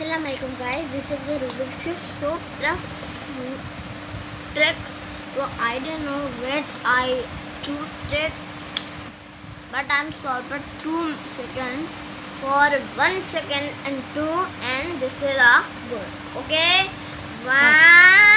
Assalamualaikum guys, this is the rubik cube. So tough trick. So I don't know where I choose it, but I'm solved for 2 seconds for 1 second and 2, and this is a good. Okay, 1